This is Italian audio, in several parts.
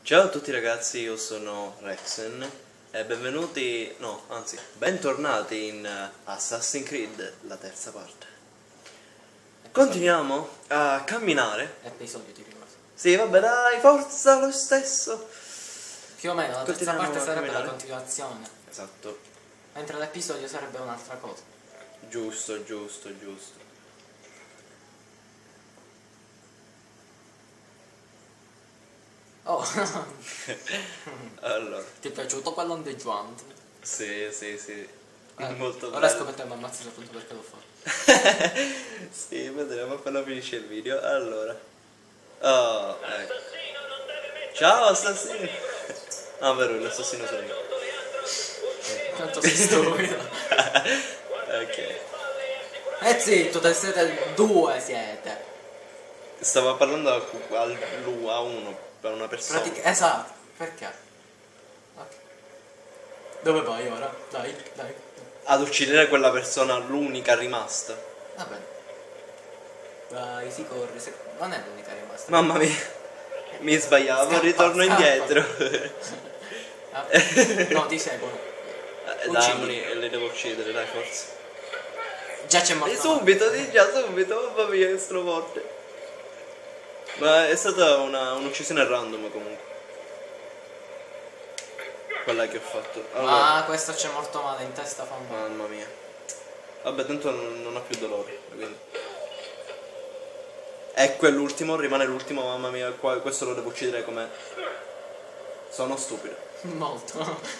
Ciao a tutti ragazzi, io sono Rexen e benvenuti, no, anzi, bentornati in Assassin's Creed, la terza parte. Continuiamo a camminare. Episodio ti ricordo. Sì, vabbè, dai, forza lo stesso. Più o meno la terza Continuiamo parte a sarebbe la camminare. continuazione, Esatto, mentre l'episodio sarebbe un'altra cosa. giusto. Oh, Allora, ti è piaciuto quell'ondeggiante? sì, molto Ora bello. scoperte mi ammazzi appunto perché l'ho fatto. Sì, vedremo appena finisce il video. Allora, oh, ecco. Ciao assassino. Ah, vero, l'assassino sono io. Tanto sei stupido. Ok. Zitto, te siete due siete. Stavo parlando a uno, per una persona. Esatto, perché? Ok. Dove vai ora? Dai. Ad uccidere quella persona, l'unica rimasta. Vabbè. Vai, si corre. Non è l'unica rimasta. Mamma mia, mi sbagliavo, Scappa, ritorno scappa. indietro. Ah, no, ti seguono. Dai, le devo uccidere, dai, forza. Già c'è morto. Subito, mamma mia, che sono forte. Ma è stata un'uccisione random comunque. Quella che ho fatto. Allora, Ah, questo c'è morto male in testa, fa un male. mamma mia. Vabbè, tanto non ho più dolore. Quindi. Ecco, è l'ultimo, rimane l'ultimo, mamma mia. Questo lo devo uccidere come. Sono stupido. Molto.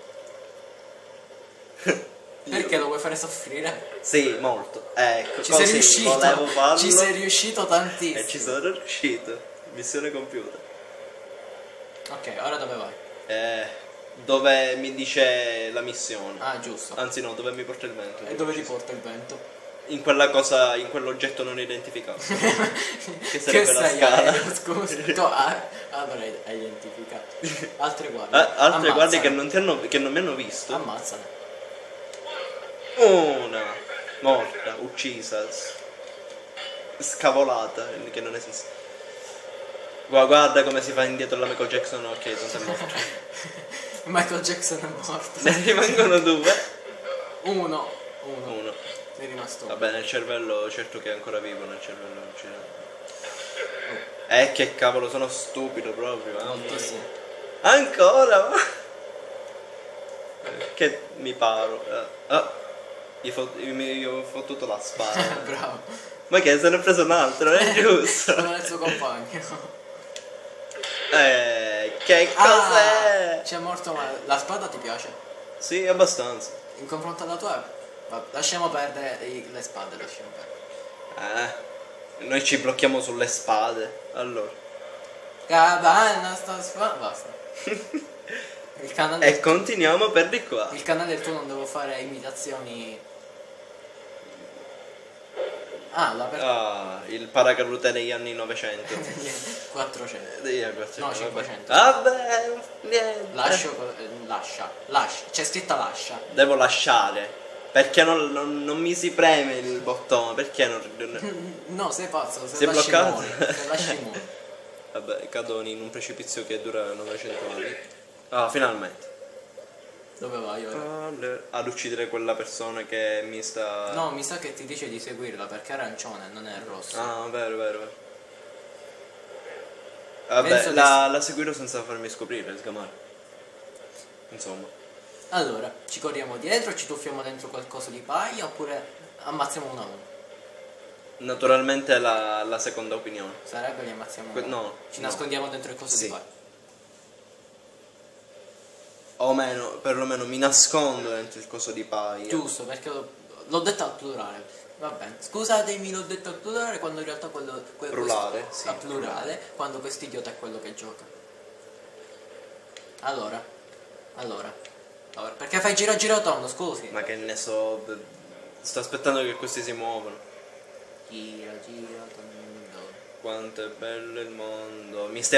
Perché lo vuoi fare soffrire? Sì, molto. Ecco, Ci così sei riuscito. volevo farlo. Ci sei riuscito tantissimo. E ci sono riuscito. Missione compiuta. Ok, ora dove vai? Dove mi dice la missione. Ah, giusto. Anzi no, dove mi porta il vento. E dove ti porta il vento? In quella cosa, in quell'oggetto non identificato. Che sarebbe la sei scala. aereo, scusa. Allora hai identificato. Altre guardie. Altre guardie che Ammazzane. non mi hanno visto. Ammazzane. Una morta, uccisa, scavolata, che non esiste. Guarda come si fa indietro la Michael Jackson, ok, tanto è morto. Michael Jackson è morto. Ne rimangono due. Uno. Uno. È rimasto uno. Vabbè, nel cervello, certo che è ancora vivo, nel cervello non c'è. Che cavolo, sono stupido proprio. Moltissimo. Ancora? Che mi paro. Gli ho fottuto la spada. Bravo. Ma che se ne è preso un altro, è giusto? Non è il suo compagno. Che cos'è? C'è morto male. La spada ti piace? Sì, abbastanza. In confronto alla tua? Lasciamo perdere le spade, lasciamo perdere. Noi ci blocchiamo sulle spade. Allora. Cabana sta spada. Basta. Il canale E continuiamo per di qua. il canale tuo non devo fare imitazioni. Il paracadute degli anni 900. 400. Degli anni 400. No, vabbè. 500. Vabbè, niente. Lascia. C'è scritta lascia. Devo lasciare. Perché non mi si preme il bottone? Perché non. No, sei pazzo, se Si è lasci bloccato? muori. Se lasci muori. Vabbè, cado in un precipizio che dura 900 anni. Ah, finalmente. Dove vai ora? Ad uccidere quella persona che mi sta. No, mi sa che ti dice di seguirla perché è arancione, non è rosso. Ah, vero. Penso Vabbè, che la seguirò senza farmi scoprire, sgamare. Insomma. Allora, ci corriamo dietro, ci tuffiamo dentro qualcosa di paglia oppure ammazziamo uno a uno? Naturalmente la seconda opinione. Sarebbe li ammazziamo uno a uno. No. Ci no. nascondiamo dentro il coso Sì. di paglia. O meno, perlomeno mi nascondo dentro il coso di paglia. Giusto, perché l'ho detto al plurale. Va bene. Scusatemi, l'ho detto al plurale quando in realtà Plurale, sì. a plurale, quando quest'idiota è quello che gioca. Allora, perché fai gira tondo, scusi? Ma che ne so. Sto aspettando che questi si muovano. Gira tondo. Quanto è bello il mondo. Mi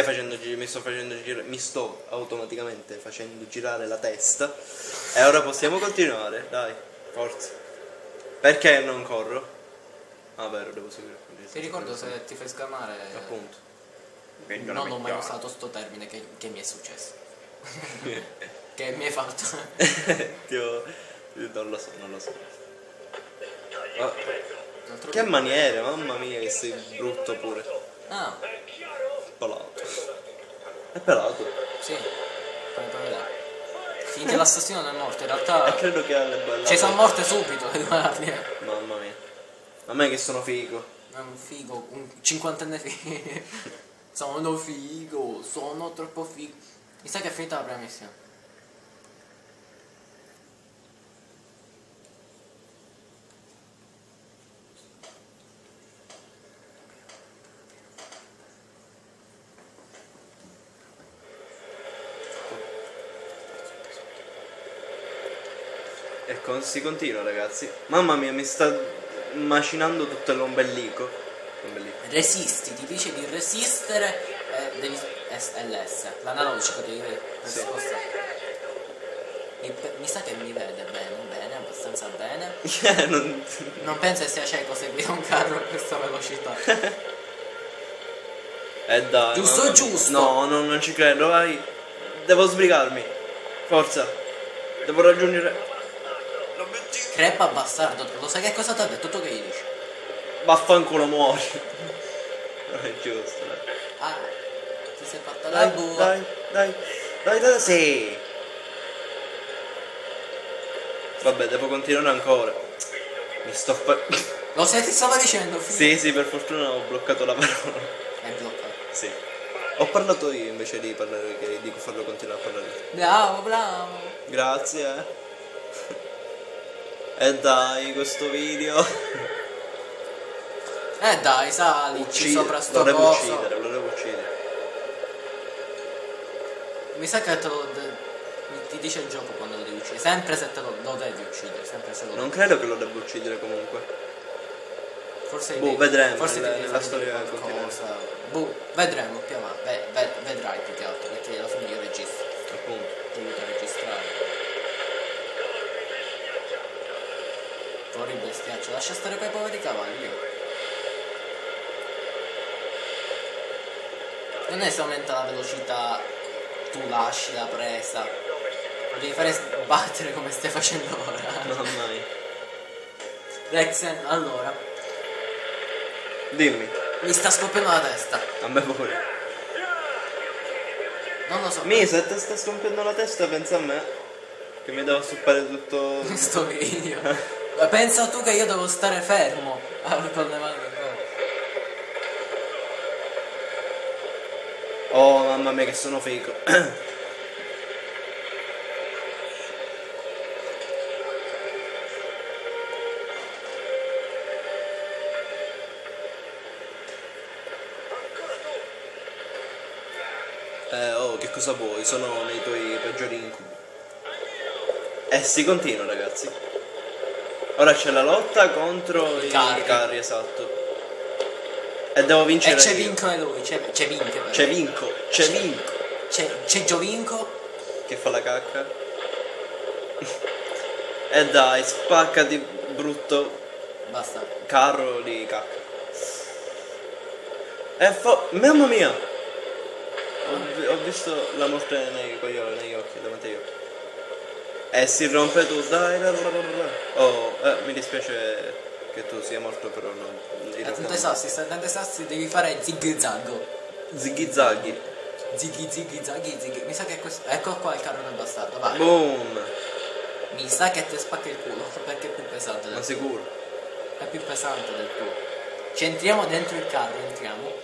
sto automaticamente facendo girare la testa. E ora possiamo continuare, dai, forza. Perché non corro? Ah, vero, devo seguire. Ti ricordo se ti fai scamare. Appunto. Non ho mai usato sto termine che mi è successo. Che mi hai fatto. Non lo so, non lo so. Ah, Altro che maniere, mamma mia, che sei brutto pure. Ah, Pelato. È pelato. sì. Come puoi vedere. Finché l'assassino non è morto, in realtà. E credo che alle belle. Ci sono morte subito le guardie. Mamma mia. A me che sono figo. È un figo, un 50enne figo. Sono figo, sono troppo figo. Mi sa che è finita la prima missione. E si continua, ragazzi. Mamma mia, mi sta macinando tutto l'ombelico. Resisti, ti dice di resistere e devi LS, l'analogico devi Sì. spostare. Mi sa che mi vede bene, abbastanza bene. non... Non penso che sia cieco seguire un carro a questa velocità. dai. Giusto, mamma mia. giusto. No, non ci credo, vai. Devo sbrigarmi. Forza. Devo raggiungere l'obiettivo. Crepa bastardo, lo sai che cosa ti ha detto? Tu che gli dici? Vaffanculo muori. Non è giusto, dai. Ah, ti sei fatta la bua. Dai, sì. Vabbè, devo continuare ancora. Mi sto Lo sai ti stavo dicendo, figlio? Sì, per fortuna ho bloccato la parola. È bloccato. Sì. Ho parlato io invece di parlare di farlo continuare a parlare. Bravo. Grazie. E dai, questo video. Dai, salici sopra sto lo coso. devo uccidere. Mi sa che ti dice il gioco quando lo devi uccidere. Sempre se te lo devi uccidere, sempre se lo Non credo che lo devo uccidere comunque. Forse vedremo, forse nella devi fare storia qualcosa. Vedremo più avanti. Vedrai più che altro, perché alla fine io registro. Appunto. Ti aiuto a registrare. Fuori bestiaccio, lascia stare quei poveri cavalli. Non è se aumenta la velocità, tu lasci la presa. Lo devi fare sbattere come stai facendo ora. Mamma mia. Rexen, allora. Dimmi. Mi sta scoppiando la testa. A me pure. Non lo so. Se ti sta scompiendo la testa, pensa a me. Che mi devo stoppare tutto. Sto video. Pensa tu che io devo stare fermo con le mani. Oh mamma mia che sono figo. Oh, che cosa vuoi? Sono nei tuoi peggiori incubi. Si continua, ragazzi. Ora c'è la lotta contro i carri, esatto. E devo vincere. E c'è io. vinco lui, c'è Vinco. C'è Giovinco Che fa la cacca. E dai, spaccati brutto basta. carro di cacca. Mamma mia! Ho visto la morte negli occhi, davanti agli occhi. Si rompe tu, dai. Oh, mi dispiace che tu sia morto, però non. Tante sassi, devi fare zig-zag. Zighi-zaghi. Zighi. Mi sa che questo. Ecco qua il carro del bastardo, vai. Boom! Mi sa che ti spacca il culo, perché è più pesante del Ma tuo. sicuro. È più pesante del tuo. Ci entriamo dentro il carro, entriamo.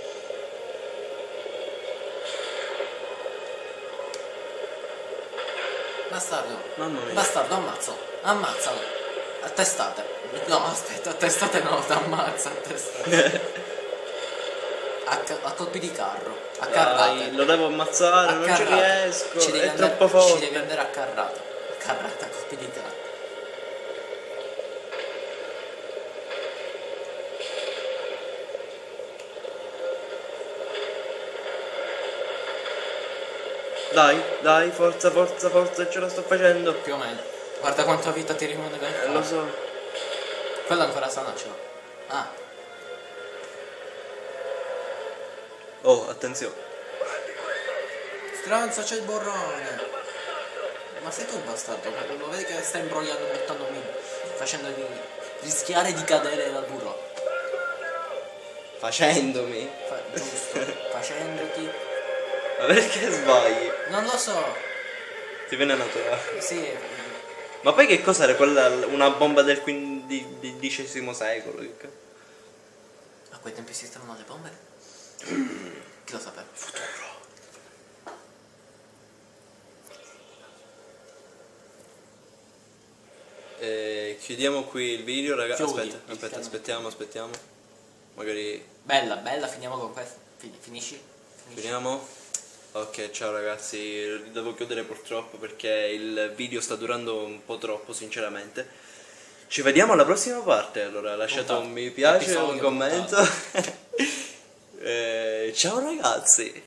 Bastardo. Mamma mia. Bastardo, ammazzalo. A testate. No, aspetta, a testate no, ti ammazza a testate. A colpi di carro. A carrate. Dai, lo devo ammazzare, A non carrate. ci riesco, Ci devi è andare- troppo forte. Ci devi andare a carrata. A carrata, a colpi di carro. Dai, forza, ce la sto facendo. Più o meno. Guarda quanta vita ti rimane per fare. Lo so. Quella ancora sana ce l'ho. Ah. Oh, attenzione. Stronzo, c'è il borrone. Ma sei tu bastardo, lo vedi che sta imbrogliando, buttandomi, facendomi rischiare di cadere dal burro. Facendomi. Giusto, facendoti. Ma perché sbagli? Non lo so. Ti viene naturale. Sì. Ma poi che cos'era quella? Una bomba del XV secolo? A quei tempi esistevano le bombe? Chi lo sapeva? Futuro. Chiudiamo qui il video, ragazzi. Aspetta, aspettiamo. Magari. Bella, finiamo con questo. Finisci? Finiamo? Ok, ciao ragazzi, devo chiudere purtroppo perché il video sta durando un po' troppo, sinceramente. Ci vediamo alla prossima parte, allora lasciate un mi piace, un commento. Ciao ragazzi.